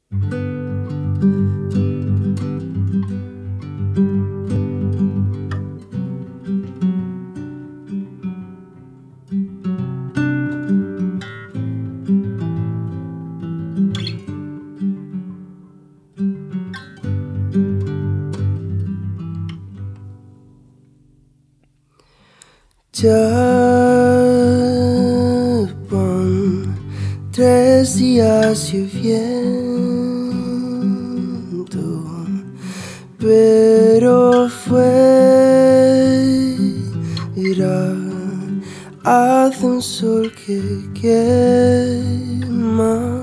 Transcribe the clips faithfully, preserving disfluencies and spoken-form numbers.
Ya van tres días lloviendo, pero fuera hace un sol que quema.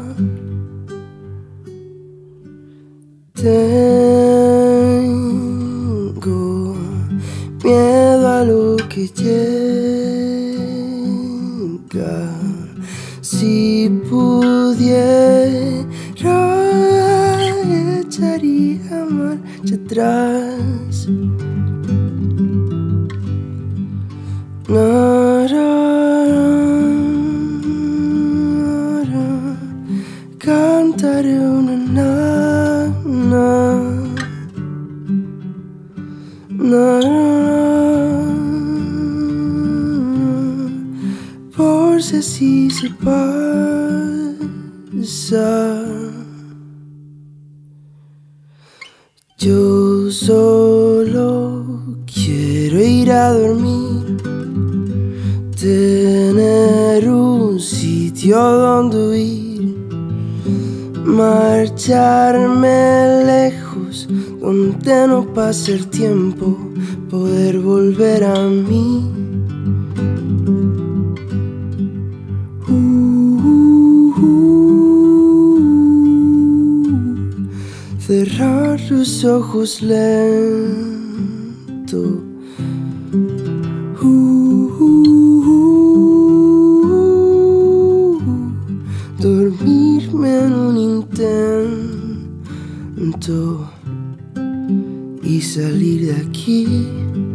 Tengo miedo a lo que llega. Si pudiera, echaría marcha atrás. Na, ra, ra, cantaré una nana. Na, por si así se pasa. Yo solo quiero ir a dormir, tener un sitio donde huir, marcharme lejos donde no pase el tiempo, poder volver a mí. Uh, uh, uh, cerrar los ojos lento. Uh, uh, uh, dormirme en un intento y salir de aquí.